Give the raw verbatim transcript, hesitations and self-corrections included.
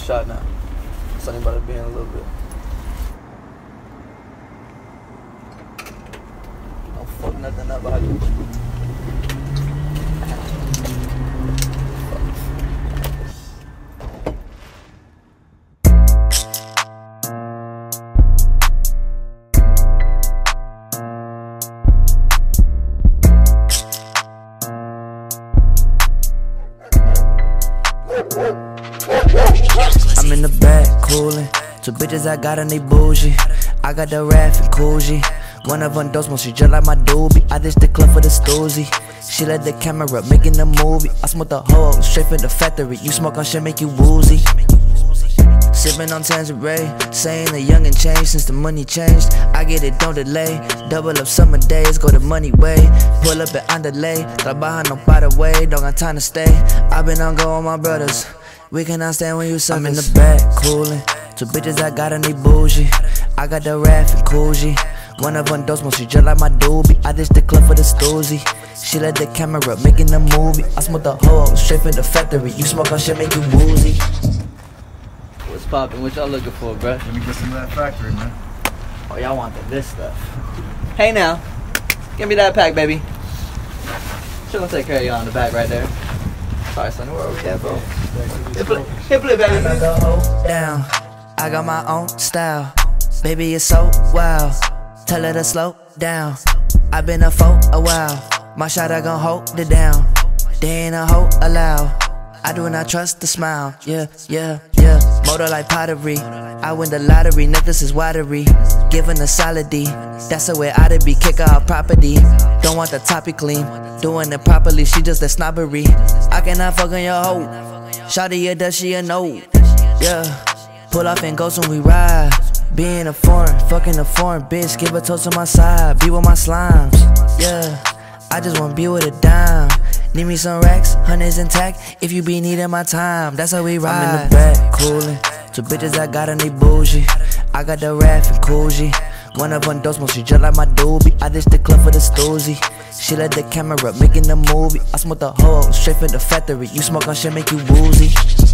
shot now. Something about it being a little bit. Don't fuck nothing up out here. I'm in the back coolin', two bitches I got and they bougie. I got the Raph and Coogee. One of them dose, she just like my doobie. I ditched the club for the Stoozy. She let the camera making the movie. I smoke the hoe straight from the factory. You smoke on shit make you woozy. Sippin' on Tangeray, saying the youngin' changed since the money changed. I get it, don't delay. Double up summer days, go the money way. Pull up and underlay. Trabaja by the way, don't got time to stay. I been on go with my brothers. We cannot stand when you suckers. I'm in the back coolin', two bitches I got and they bougie. I got the Raph and Coogee. One of them dose, she just like my doobie. I ditched the club for the Stoozy. She let the camera making the movie. I smoke the hoe straight from the factory. You smoke on shit make you woozy. What's poppin'? What y'all looking for, bruh? Let me get some of that factory, man. Oh, y'all want this stuff. Hey now, give me that pack, baby. She'll gonna take care of y'all in the back right there. Sorry, son, where are we at, bro? Hit play, hit play, baby. Down, I got my own style. Baby, it's so wild. Tell her to slow down. I been up for a while. My shot, I gon' hold it down. They ain't a hoe allowed. I do not trust the smile. Yeah, yeah, yeah. Motor like pottery. I win the lottery. Necklace is watery. Giving a solid D. That's the way I to be. Kick her off property. Don't want the topic clean. Doing it properly. She just a snobbery. I cannot fuck on your hoe. Shawty, a does she a no? Yeah. Pull off and goes when we ride. Being a foreign, fucking a foreign bitch. Give a toast to my side. Be with my slimes. Yeah. I just want to be with a dime. Need me some racks, hundreds intact. If you be needing my time, that's how we ride. I'm in the back coolin', two bitches I got and they bougie. I got the Raph and Coogee. One of them dose, she just like my doobie. I ditched the club for the Stoozy. She let the camera making the movie. I smoke the hoe straight from the factory. You smoke on shit make you woozy.